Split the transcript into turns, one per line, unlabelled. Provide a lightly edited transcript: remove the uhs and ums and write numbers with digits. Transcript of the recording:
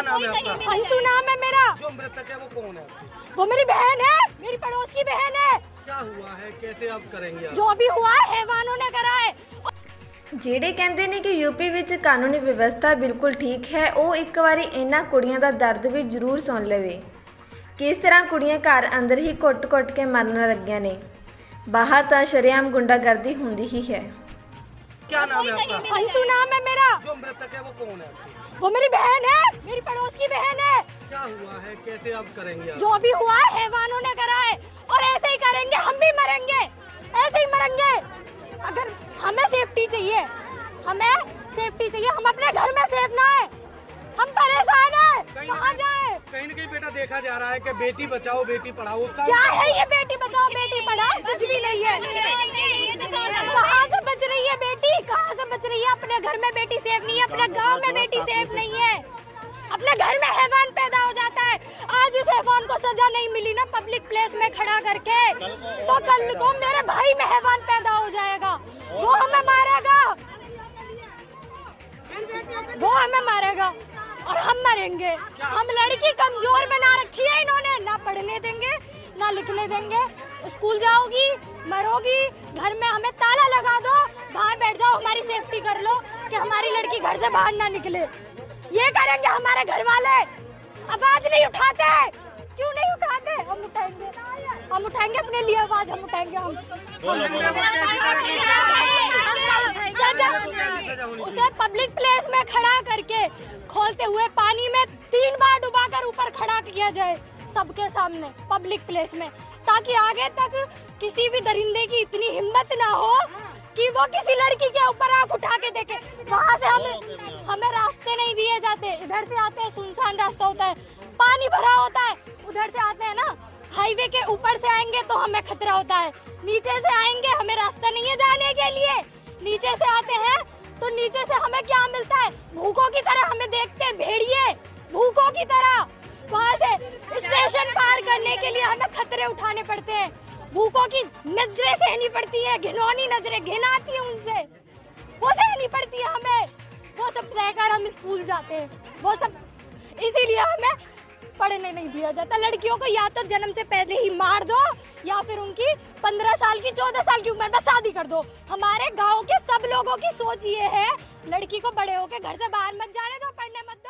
नाम है आपका?
अंशु नाम है मेरा।
जो मृतक है वो कौन है?
वो मेरी बहन है, मेरी पड़ोस की बहन है।
क्या हुआ है, कैसे आप करेंगे?
जो भी हुआ है हैवानों ने करा है।
ਜਿਹੜੇ ਕਹਿੰਦੇ ਨੇ ਕਿ ਯੂਪੀ ਵਿੱਚ ਕਾਨੂੰਨੀ ਵਿਵਸਥਾ ਬਿਲਕੁਲ ਠੀਕ ਹੈ, ਉਹ ਇੱਕ ਵਾਰੀ ਇਹਨਾਂ ਕੁੜੀਆਂ ਦਾ ਦਰਦ ਵੀ ਜ਼ਰੂਰ ਸੁਣ ਲਵੇ। ਕਿਸ ਤਰ੍ਹਾਂ ਕੁੜੀਆਂ ਘਰ ਅੰਦਰ ਹੀ ਕੁੱਟ-ਕੁੱਟ ਕੇ ਮਰਨ ਲੱਗੀਆਂ ਨੇ, ਬਾਹਰ ਤਾਂ ਸ਼ਰੇਆਮ ਗੁੰਡਾਗਰਦੀ ਹੁੰਦੀ ਹੀ है।
क्या नाम है आपका?
अंशु नाम है मेरा।
जो मृतक है वो कौन है?
वो मेरी बहन है, मेरी पड़ोस की बहन है।
क्या हुआ है, कैसे आप करेंगे?
जो भी हुआ है हैवानों ने करा है और ऐसे ही करेंगे, हम भी मरेंगे, ऐसे ही मरेंगे। अगर हमें सेफ्टी चाहिए, हमें सेफ्टी चाहिए, हम अपने घर में सेफ ना है, हम परेशान है, कहाँ जाए?
कहीं न कहीं बेटा देखा जा रहा है कि बेटी बचाओ बेटी पढ़ाओ, उसका
क्या है ये बेटी बचाओ बेटी पढ़ाओ? कुछ भी नहीं है। कहाँ से बच रही है बेटी, कहाँ से बच रही है? अपने घर में बेटी सेफ नहीं है, अपने गांव में बेटी सेफ नहीं है, अपने घर में हैवान पैदा हो जाता है। आज इस हैवान को सजा नहीं मिली ना पब्लिक प्लेस में खड़ा करके, तो कल को मेरे भाई में हैवान पैदा हो जाएगा, वो हमें मारेगा, वो हमें मारेगा और हम मरेंगे। हम लड़की कमजोर बना रखी है इन्होंने, ना पढ़ने देंगे ना लिखने देंगे। स्कूल जाओगी मरोगी, घर में हमें ताला लगा दो, बाहर बैठ जाओ, हमारी सेफ्टी कर लो कि हमारी लड़की घर से बाहर ना निकले। ये करेंगे हमारे घर वाले। आवाज नहीं उठाते, क्यों नहीं उठाते? हम उठाएंगे, हम उठाएंगे अपने लिए आवाज, हम उठाएंगे। उसे पब्लिक प्लेस में खड़ा करके खोलते हुए पानी में 3 बार डुबाकर ऊपर खड़ा किया जाए सबके सामने पब्लिक प्लेस में, ताकि आगे तक किसी भी दरिंदे की इतनी हिम्मत ना हो कि वो किसी लड़की के ऊपर आंख उठा के देखे। वहाँ से हमें रास्ते नहीं दिए जाते, इधर से आते हैं सुनसान रास्ता होता है, पानी भरा होता है, उधर से आते हैं ना हाईवे के ऊपर से आएंगे तो हमें खतरा होता है, नीचे से आएंगे हमें रास्ता नहीं है जाने के लिए, नीचे से आते हैं तो नीचे से हमें क्या मिलता है? भूखों की तरह हमें देखते हैं, भेड़िए भूखों की तरह। वहाँ से स्टेशन पार करने के लिए हमें खतरे उठाने पड़ते हैं, भूखों की नजरें सहनी पड़ती है, घिनौनी नजरें, घिन आती है उनसे, वो सहनी पड़ती है हमें। वो सब सहकर हम स्कूल जाते हैं, वो सब इसीलिए हमें पढ़ने नहीं दिया जाता। लड़कियों को या तो जन्म से पहले ही मार दो या फिर उनकी 15 साल की 14 साल की उम्र में शादी कर दो। हमारे गांव के सब लोगों की सोच ये है, लड़की को बड़े होके घर से बाहर मत जाने दो, पढ़ने मत